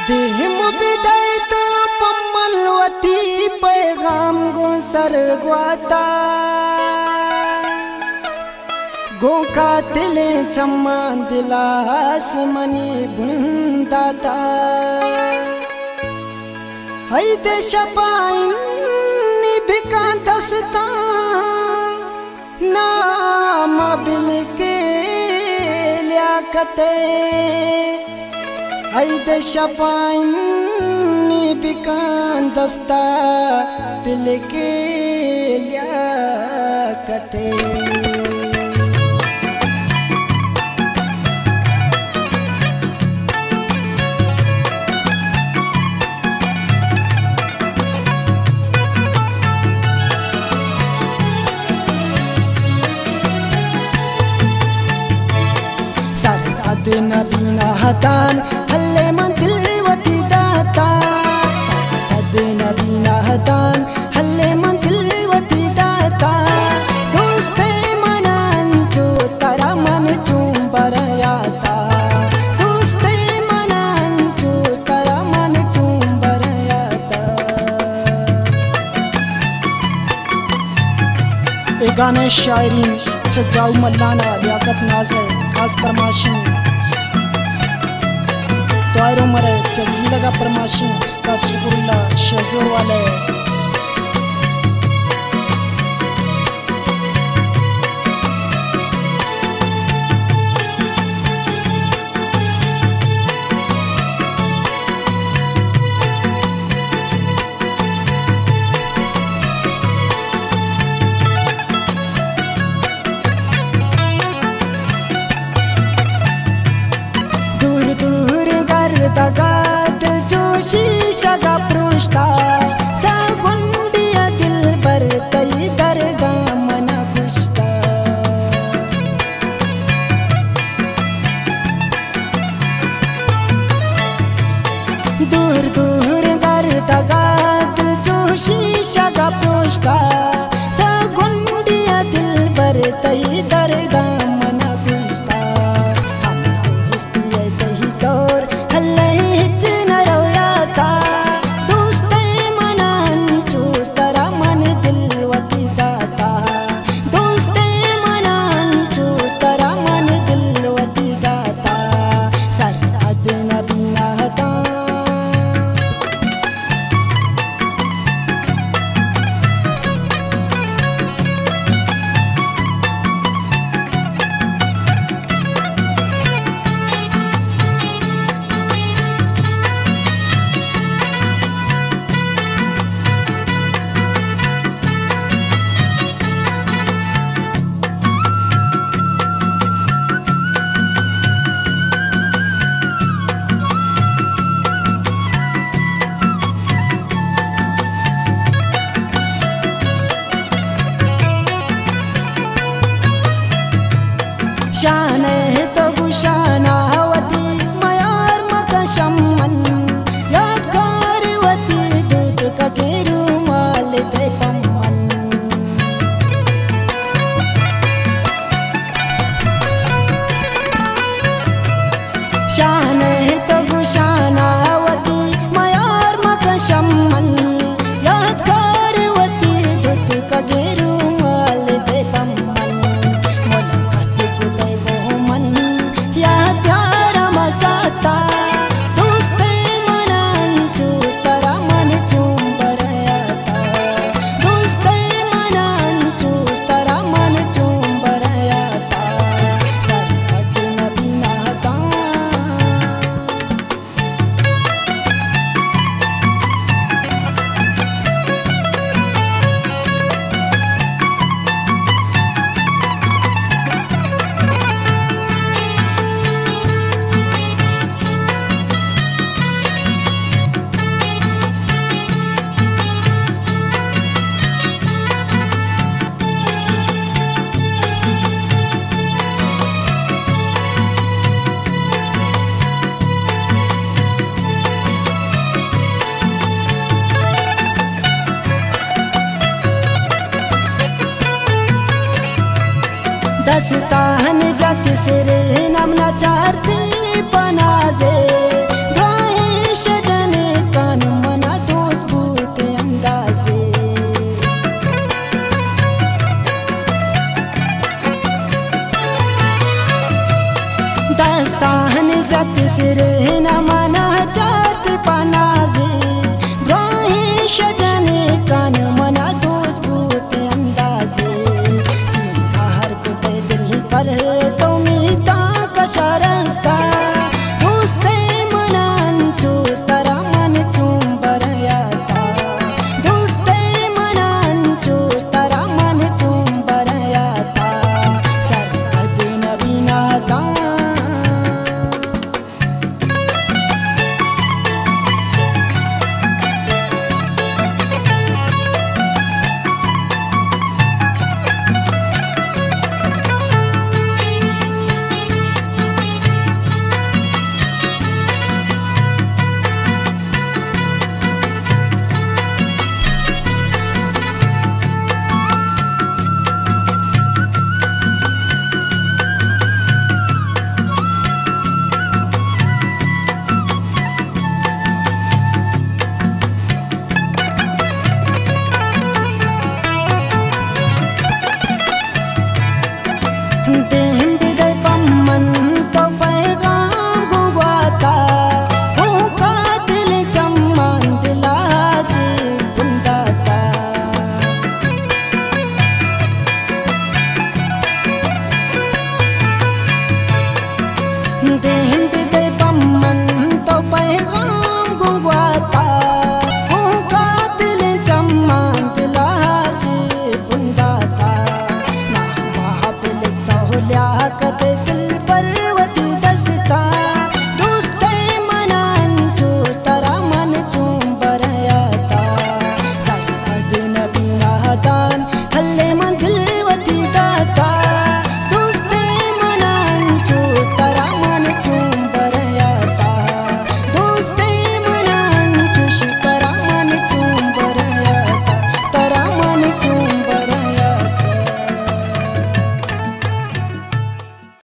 देहम बिदायत पम्मलवती पैगाम गो सरग्वाता गो कातिले चम्मा दिलास मनी बुंदाता है देश पाइन निभिका दस्ता नाम बिल के लियाकते है देश पाइन निभिका दस्ता बिल के लियाकते नबीना हतान हल्ले मन दिलवती दाता नबीना हतान हल्ले मन दिलवती दाता दोस्ते मनांचो तारा मन चुंबरयाता दोस्ते मनांचो तारा मन चुंबरयाता। ए गाने शायरी सजाऊ मल्लाना लियाकत नाज है खास फरमाशी तो मरे जजीला का फरमाशी उस्ताद शुक्रुल्लाह शेजोर वाले दगात जोशी शगा पृष्ठा चाल गुंडिया दिल पर तई दर्द मना कुश्ता दूर दूर घर दगात जोशी शगा पृष्ठा चाल गुंडिया दिल पर तई दर्द मना कुश्ता शान है तो गुशानावती मयार मकशमन यादगारवती दूध का गेरू माल दे पम्मन शान है तो गुशानावती मयार मकशमन यादगारवती दूध का गेरू माल दे पम्मन दस्तान जाके सिरे नमना चारती पनाजे दस्तान जग सिरे न मना जात पनाजे ब्राही शजने कान मना दोस्त भूत अंदाजे संस्कार को दिल पर तो मीता कशरस्ता दोस्ते मनांचो तरा मन चुंबर याता दोस्ते मनांचो तरा मन चुंबर याता सरद नबीना ता दे